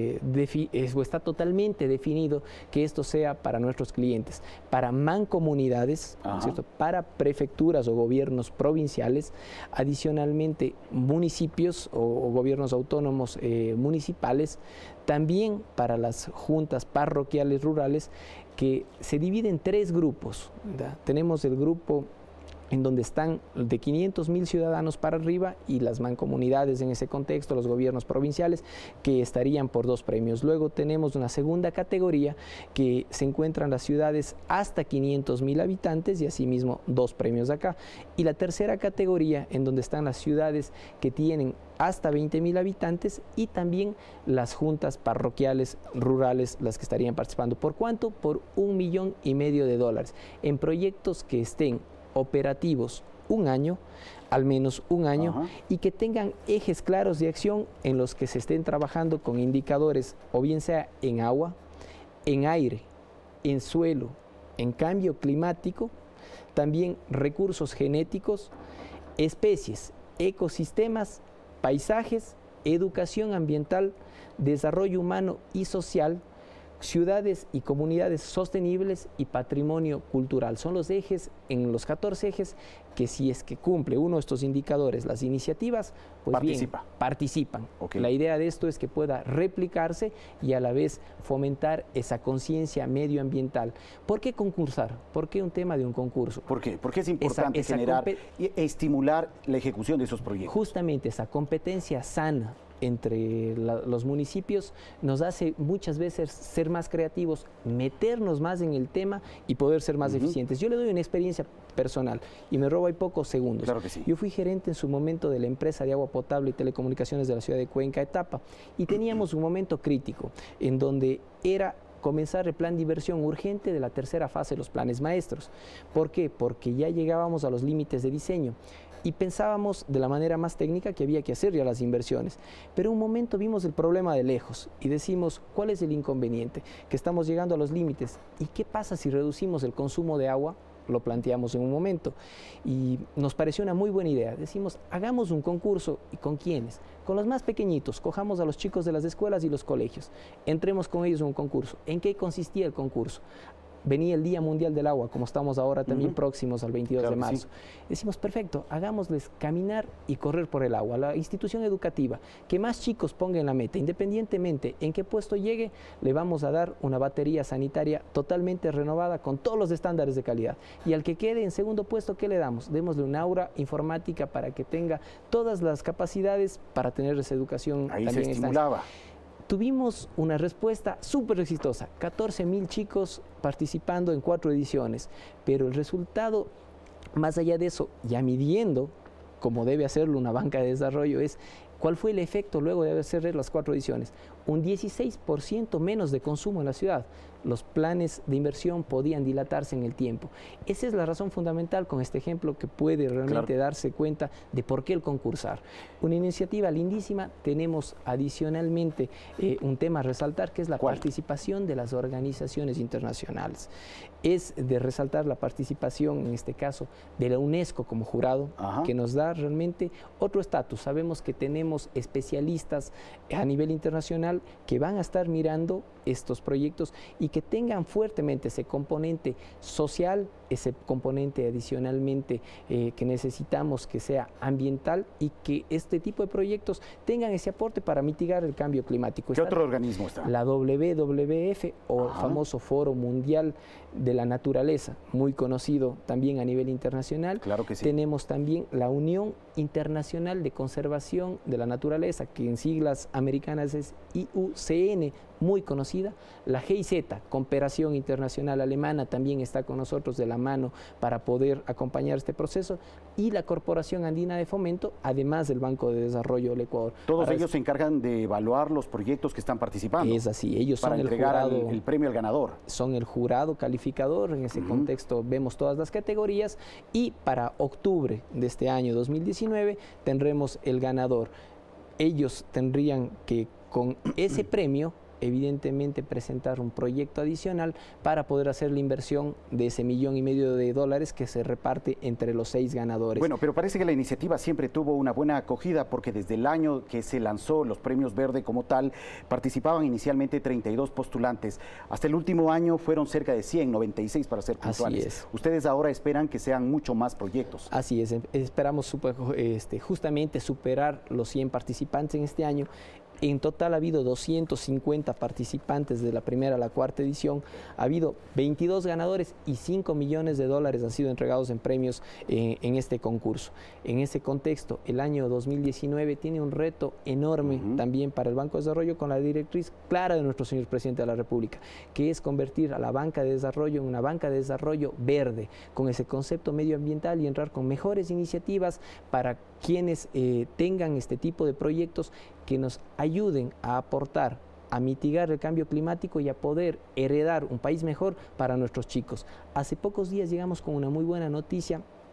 está totalmente definido que esto sea para nuestros clientes, para mancomunidades, ¿cierto? Para prefecturas o gobiernos provinciales, adicionalmente municipios o gobiernos autónomos municipales, también para las juntas parroquiales rurales, que se dividen en 3 grupos, ¿verdad? Tenemos el grupo en donde están de 500.000 ciudadanos para arriba y las mancomunidades en ese contexto, los gobiernos provinciales, que estarían por 2 premios. Luego tenemos una segunda categoría que se encuentran las ciudades hasta 500.000 habitantes y asimismo 2 premios acá. Y la tercera categoría en donde están las ciudades que tienen hasta 20.000 habitantes y también las juntas parroquiales rurales, las que estarían participando. ¿Por cuánto? Por $1,5 millones en proyectos que estén operativos un año, al menos un año, y que tengan ejes claros de acción en los que se estén trabajando con indicadores, o bien sea en agua, en aire, en suelo, en cambio climático, también recursos genéticos, especies, ecosistemas, paisajes, educación ambiental, desarrollo humano y social, ciudades y comunidades sostenibles y patrimonio cultural. Son los ejes, en los 14 ejes, que si es que cumple uno de estos indicadores, las iniciativas, pues participan. La idea de esto es que pueda replicarse y a la vez fomentar esa conciencia medioambiental. ¿Por qué concursar? ¿Por qué un tema de un concurso? ¿Por qué? Porque es importante generar y estimular la ejecución de esos proyectos. Justamente esa competencia sana entre los municipios nos hace muchas veces ser más creativos, meternos más en el tema y poder ser más eficientes. Yo le doy una experiencia personal y me robo ahí pocos segundos. Claro que sí. Yo fui gerente en su momento de la empresa de agua potable y telecomunicaciones de la ciudad de Cuenca, Etapa, y teníamos un momento crítico en donde era comenzar el plan de inversión urgente de la tercera fase de los planes maestros. ¿Por qué? Porque ya llegábamos a los límites de diseño y pensábamos de la manera más técnica que había que hacer ya las inversiones. Pero un momento vimos el problema de lejos y decimos, ¿cuál es el inconveniente? Que estamos llegando a los límites. ¿Y qué pasa si reducimos el consumo de agua? Lo planteamos en un momento y nos pareció una muy buena idea. Decimos, hagamos un concurso. ¿Y con quiénes? Con los más pequeñitos, cojamos a los chicos de las escuelas y los colegios, entremos con ellos en un concurso. ¿En qué consistía el concurso? Venía el Día Mundial del Agua, como estamos ahora también próximos al 22 de marzo. Decimos, perfecto, hagámosles caminar y correr por el agua. La institución educativa, que más chicos pongan la meta, independientemente en qué puesto llegue, le vamos a dar una batería sanitaria totalmente renovada con todos los estándares de calidad. Y al que quede en segundo puesto, ¿qué le damos? Démosle un aula informática para que tenga todas las capacidades para tener esa educación. Ahí se estimulaba. Tuvimos una respuesta súper exitosa, 14.000 chicos participando en 4 ediciones, pero el resultado, más allá de eso, ya midiendo, como debe hacerlo una banca de desarrollo, es cuál fue el efecto luego de hacer las 4 ediciones. Un 16% menos de consumo en la ciudad. Los planes de inversión podían dilatarse en el tiempo. Esa es la razón fundamental con este ejemplo que puede realmente darse cuenta de por qué el concursar. Una iniciativa lindísima. Tenemos adicionalmente un tema a resaltar, que es la participación de las organizaciones internacionales. Es de resaltar la participación, en este caso, de la UNESCO como jurado, que nos da realmente otro estatus. Sabemos que tenemos especialistas a nivel internacional que van a estar mirando estos proyectos y que tengan fuertemente ese componente social, ese componente adicionalmente que necesitamos que sea ambiental, y que este tipo de proyectos tengan ese aporte para mitigar el cambio climático. ¿Qué otro organismo está? La WWF, o famoso Foro Mundial de la Naturaleza, muy conocido también a nivel internacional. Claro que sí. Tenemos también la Unión Internacional de Conservación de la Naturaleza, que en siglas americanas es IUCN, muy conocida. La GIZ, Cooperación Internacional Alemana, también está con nosotros de la mano para poder acompañar este proceso, y la Corporación Andina de Fomento, además del Banco de Desarrollo del Ecuador. Todos ellos se encargan de evaluar los proyectos que están participando. Es así, ellos para son entregar el jurado, el premio al ganador. Son el jurado calificador. En ese contexto vemos todas las categorías, y para octubre de este año 2019 tendremos el ganador. Ellos tendrían que, con ese premio, evidentemente presentar un proyecto adicional para poder hacer la inversión de ese $1,500,000 que se reparte entre los 6 ganadores. Bueno, pero parece que la iniciativa siempre tuvo una buena acogida, porque desde el año que se lanzó los premios Verde como tal, participaban inicialmente 32 postulantes. Hasta el último año fueron cerca de 100, 96 para ser puntuales. Así es. Ustedes ahora esperan que sean mucho más proyectos. Así es, esperamos justamente superar los 100 participantes en este año. En total ha habido 250 participantes de la primera a la cuarta edición, ha habido 22 ganadores y $5 millones han sido entregados en premios en este concurso. En ese contexto, el año 2019 tiene un reto enorme también para el Banco de Desarrollo, con la directriz clara de nuestro señor Presidente de la República, que es convertir a la banca de desarrollo en una banca de desarrollo verde, con ese concepto medioambiental, y entrar con mejores iniciativas para quienes tengan este tipo de proyectos que nos ayuden a aportar, a mitigar el cambio climático y a poder heredar un país mejor para nuestros chicos. Hace pocos días llegamos con una muy buena noticia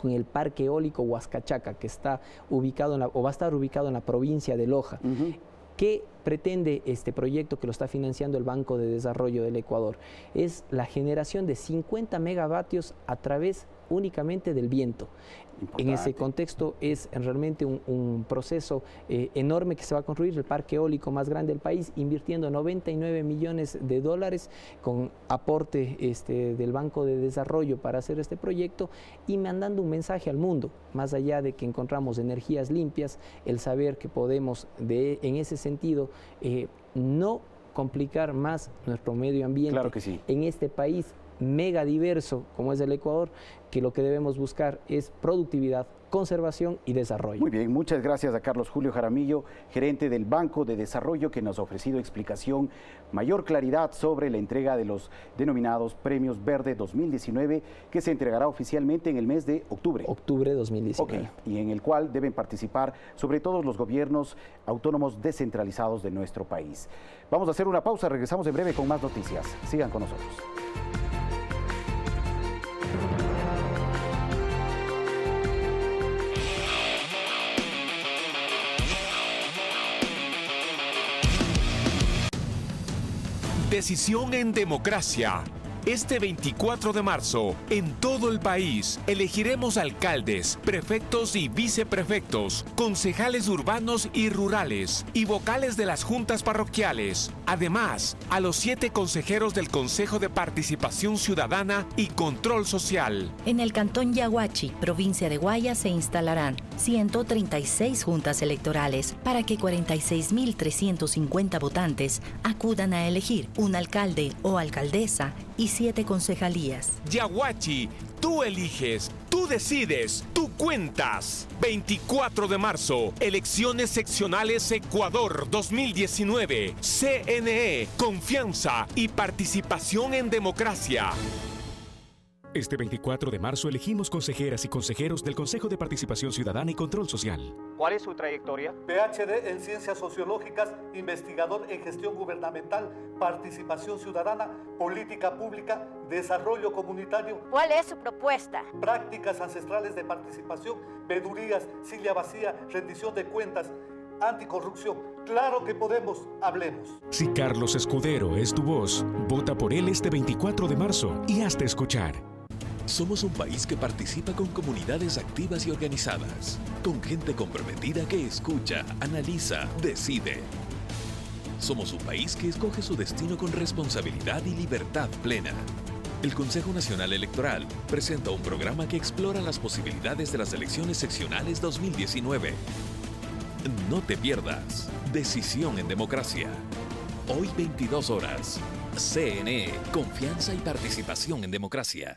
con el parque eólico Huascachaca, que está ubicado va a estar ubicado en la provincia de Loja. ¿Qué pretende este proyecto que lo está financiando el Banco de Desarrollo del Ecuador? Es la generación de 50 megavatios a través únicamente del viento. En ese contexto es realmente un proceso enorme que se va a construir, el parque eólico más grande del país, invirtiendo 99 millones de dólares con aporte del Banco de Desarrollo para hacer este proyecto y mandando un mensaje al mundo, más allá de que encontramos energías limpias, el saber que podemos en ese sentido no complicar más nuestro medio ambiente. Claro que sí. En este país mega diverso como es el Ecuador, que lo que debemos buscar es productividad, conservación y desarrollo. Muy bien, muchas gracias a Carlos Julio Jaramillo, gerente del Banco de Desarrollo, que nos ha ofrecido explicación, mayor claridad sobre la entrega de los denominados Premios Verde 2019, que se entregará oficialmente en el mes de octubre. Octubre 2019. Okay, y en el cual deben participar sobre todo los gobiernos autónomos descentralizados de nuestro país. Vamos a hacer una pausa, regresamos en breve con más noticias. Sigan con nosotros. Decisión en democracia. Este 24 de marzo, en todo el país, elegiremos alcaldes, prefectos y viceprefectos, concejales urbanos y rurales y vocales de las juntas parroquiales. Además, a los 7 consejeros del Consejo de Participación Ciudadana y Control Social. En el cantón Yaguachi, provincia de Guayas, se instalarán 136 juntas electorales para que 46.350 votantes acudan a elegir un alcalde o alcaldesa y 7 concejalías. Yaguachi, tú eliges, tú decides, tú cuentas. 24 de marzo, elecciones seccionales Ecuador 2019. CNE, confianza y participación en democracia. Este 24 de marzo elegimos consejeras y consejeros del Consejo de Participación Ciudadana y Control Social. ¿Cuál es su trayectoria? PhD en Ciencias Sociológicas, investigador en Gestión Gubernamental, Participación Ciudadana, Política Pública, Desarrollo Comunitario. ¿Cuál es su propuesta? Prácticas ancestrales de participación, vedurías, silla vacía, rendición de cuentas, anticorrupción. Claro que podemos, hablemos. Si Carlos Escudero es tu voz, vota por él este 24 de marzo y hazte escuchar. Somos un país que participa con comunidades activas y organizadas, con gente comprometida que escucha, analiza, decide. Somos un país que escoge su destino con responsabilidad y libertad plena. El Consejo Nacional Electoral presenta un programa que explora las posibilidades de las elecciones seccionales 2019. No te pierdas. Decisión en democracia. Hoy 22 horas. CNE, confianza y participación en democracia.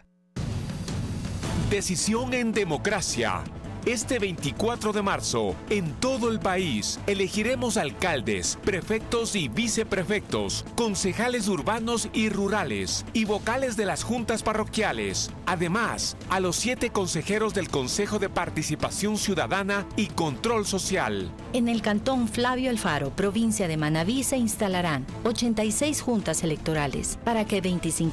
Decisión en democracia. Este 24 de marzo, en todo el país, elegiremos alcaldes, prefectos y viceprefectos, concejales urbanos y rurales y vocales de las juntas parroquiales. Además, a los 7 consejeros del Consejo de Participación Ciudadana y Control Social. En el cantón Flavio Alfaro, provincia de Manabí, se instalarán 86 juntas electorales para que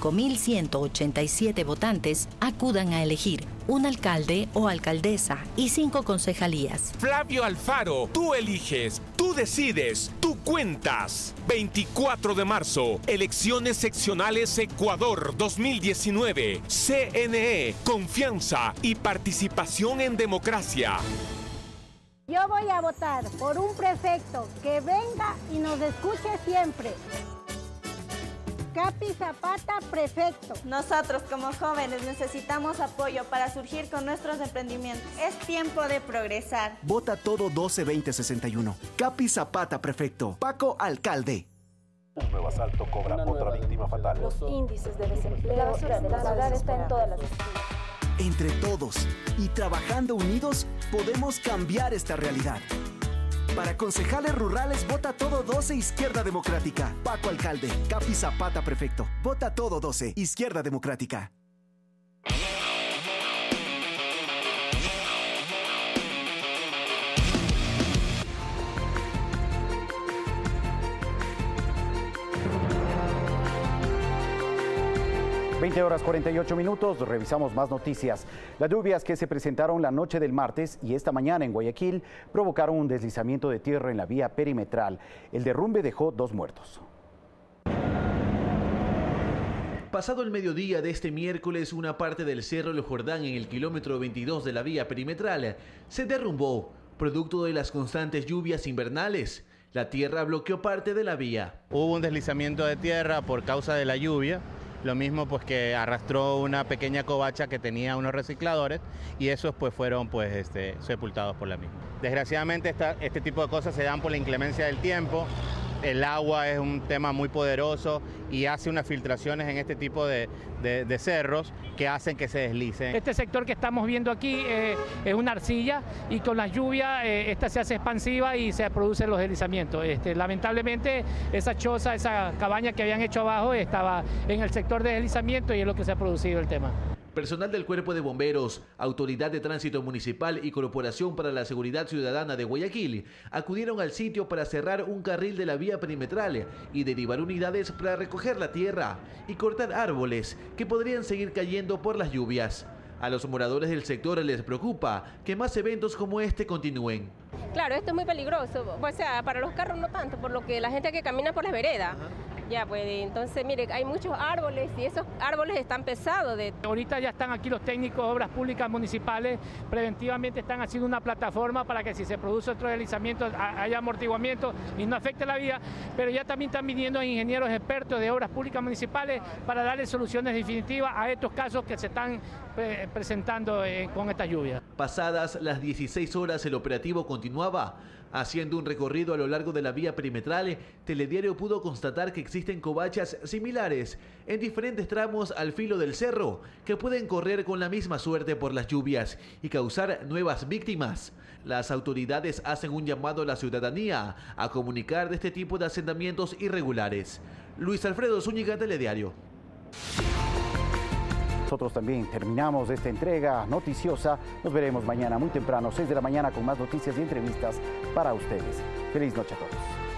25.187 votantes acudan a elegir un alcalde o alcaldesa y 5 concejalías. Flavio Alfaro, tú eliges, tú decides, tú cuentas. 24 de marzo, elecciones seccionales Ecuador 2019. CNE, confianza y participación en democracia. Yo voy a votar por un prefecto que venga y nos escuche siempre. Capi Zapata, prefecto. Nosotros como jóvenes necesitamos apoyo para surgir con nuestros emprendimientos. Es tiempo de progresar. Vota todo 12-20-61. Capi Zapata, prefecto. Paco, alcalde. Un nuevo asalto cobra otra víctima fatal. Los índices de desempleo, la basura de la ciudad está en todas las esquinas. Entre todos y trabajando unidos, podemos cambiar esta realidad. Para concejales rurales, vota todo 12 Izquierda Democrática. Paco alcalde, Capi Zapata prefecto. Vota todo 12 Izquierda Democrática. 20:48, revisamos más noticias. Las lluvias que se presentaron la noche del martes y esta mañana en Guayaquil provocaron un deslizamiento de tierra en la vía perimetral. El derrumbe dejó 2 muertos. Pasado el mediodía de este miércoles, una parte del Cerro El Jordán en el kilómetro 22 de la vía perimetral se derrumbó, producto de las constantes lluvias invernales. La tierra bloqueó parte de la vía. Hubo un deslizamiento de tierra por causa de la lluvia. Lo mismo pues que arrastró una pequeña covacha que tenía unos recicladores y esos pues fueron sepultados por la misma. Desgraciadamente este tipo de cosas se dan por la inclemencia del tiempo. El agua es un tema muy poderoso y hace unas filtraciones en este tipo de cerros que hacen que se deslicen. Este sector que estamos viendo aquí es una arcilla y con la lluvia esta se hace expansiva y se producen los deslizamientos. Lamentablemente esa choza, esa cabaña que habían hecho abajo estaba en el sector de deslizamiento y es lo que se ha producido el tema. Personal del Cuerpo de Bomberos, Autoridad de Tránsito Municipal y Corporación para la Seguridad Ciudadana de Guayaquil acudieron al sitio para cerrar un carril de la vía perimetral y derivar unidades para recoger la tierra y cortar árboles que podrían seguir cayendo por las lluvias. A los moradores del sector les preocupa que más eventos como este continúen. Claro, esto es muy peligroso, o sea, para los carros no tanto, por lo que la gente que camina por las veredas. Ya, pues entonces, mire, hay muchos árboles y esos árboles están pesados. Ahorita ya están aquí los técnicos de obras públicas municipales, preventivamente están haciendo una plataforma para que si se produce otro deslizamiento haya amortiguamiento y no afecte la vía, pero ya también están viniendo ingenieros expertos de obras públicas municipales para darle soluciones definitivas a estos casos que se están presentando con esta lluvia. Pasadas las 16 horas el operativo continuaba. Haciendo un recorrido a lo largo de la vía perimetral, Telediario pudo constatar que existen covachas similares en diferentes tramos al filo del cerro, que pueden correr con la misma suerte por las lluvias y causar nuevas víctimas. Las autoridades hacen un llamado a la ciudadanía a comunicar de este tipo de asentamientos irregulares. Luis Alfredo Zúñiga, Telediario. Nosotros también terminamos esta entrega noticiosa. Nos veremos mañana muy temprano, 6 de la mañana, con más noticias y entrevistas para ustedes. Feliz noche a todos.